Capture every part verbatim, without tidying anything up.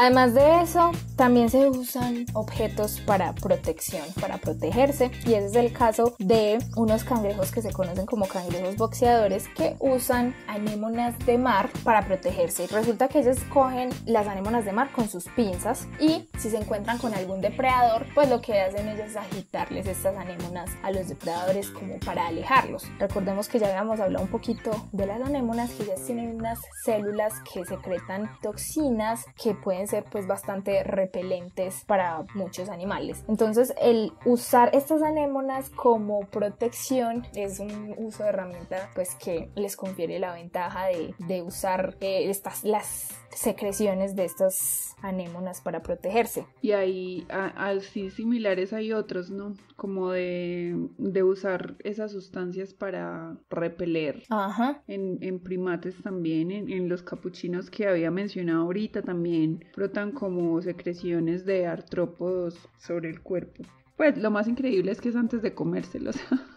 Además de eso, también se usan objetos para protección, para protegerse, y ese es el caso de unos cangrejos que se conocen como cangrejos boxeadores que usan anémonas de mar para protegerse. Resulta que ellos cogen las anémonas de mar con sus pinzas y si se encuentran con algún depredador, pues lo que hacen ellos es agitarles estas anémonas a los depredadores como para alejarlos. Recordemos que ya habíamos hablado un poquito de las anémonas, que ellas tienen unas células que secretan toxinas que pueden ser pues bastante repelentes para muchos animales. Entonces el usar estas anémonas como protección es un uso de herramienta pues que les confiere la ventaja de, de usar eh, estas las secreciones de estas anémonas para protegerse. Y ahí así similares hay otros, ¿no? Como de, de usar esas sustancias para repeler. Ajá. En, en primates también, en, en los capuchinos que había mencionado ahorita también brotan como secreciones de artrópodos sobre el cuerpo. Pues lo más increíble es que es antes de comérselos.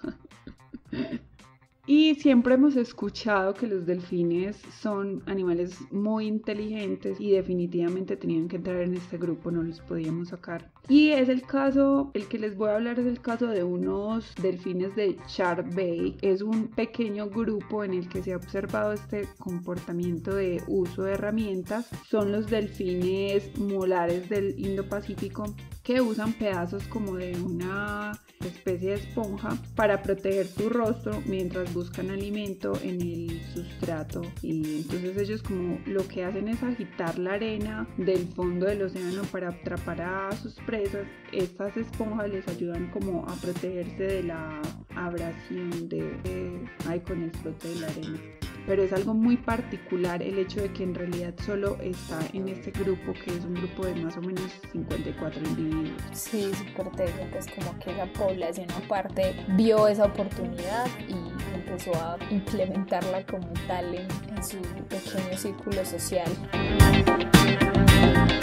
Y siempre hemos escuchado que los delfines son animales muy inteligentes y definitivamente tenían que entrar en este grupo, no los podíamos sacar. Y es el caso, el que les voy a hablar es el caso de unos delfines de Shark Bay. Es un pequeño grupo en el que se ha observado este comportamiento de uso de herramientas. Son los delfines molares del Indo-Pacífico que usan pedazos como de una especie de esponja para proteger su rostro mientras buscan alimento en el sustrato, y entonces ellos como lo que hacen es agitar la arena del fondo del océano para atrapar a sus presas. Estas esponjas les ayudan como a protegerse de la abrasión de, de ay, con el flote de la arena. Pero es algo muy particular el hecho de que en realidad solo está en este grupo, que es un grupo de más o menos cincuenta y cuatro individuos. Sí, súper interesante, es como que la población aparte vio esa oportunidad y empezó a implementarla como tal en, en su pequeño círculo social.